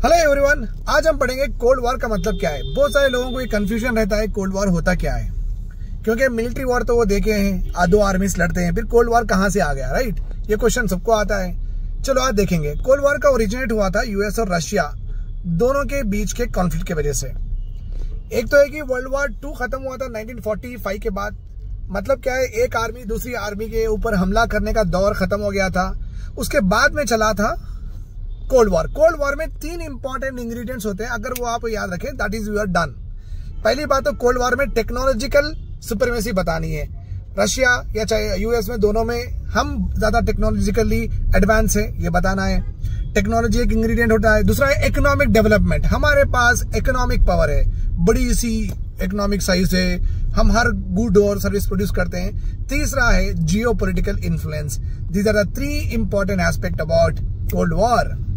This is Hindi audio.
हेलो एवरीवन, आज हम पढ़ेंगे कोल्ड वॉर का मतलब क्या है। बहुत सारे लोगों को ये कंफ्यूजन रहता है कोल्ड वॉर होता क्या है, क्योंकि मिलिट्री वॉर तो वो देखे हैं, दो आर्मीज लड़ते हैं, फिर कोल्ड वॉर कहां से आ गया, राइट। ये क्वेश्चन सबको आता है। चलो आज देखेंगे। कोल्ड वॉर का ओरिजिनेट हुआ था यूएस और रशिया दोनों के बीच के कॉन्फ्लिक्ट की वजह से। एक तो है कि वर्ल्ड वॉर 2 खत्म हुआ था 1945 के बाद। मतलब क्या है, एक आर्मी दूसरी आर्मी के ऊपर हमला करने का दौर खत्म हो गया था। उसके बाद में चला था कोल्ड वॉर। कोल्ड वॉर में 3 इंपॉर्टेंट इंग्रेडिएंट्स होते हैं, अगर वो आप याद रखें दैट इज यूर डन। पहली बात तो कोल्ड वॉर में टेक्नोलॉजिकल सुप्रीमेसी बतानी है। रशिया या चाहे यूएस में, दोनों में हम ज्यादा टेक्नोलॉजिकली एडवांस है, ये बताना है। टेक्नोलॉजी एक इंग्रेडिएंट होता है। दूसरा है इकोनॉमिक डेवलपमेंट। हमारे पास इकोनॉमिक पावर है, बड़ी सी इकोनॉमिक साइज है, हम हर गुड और सर्विस प्रोड्यूस करते हैं। तीसरा है geo political influence. These are the 3 important aspect about cold war.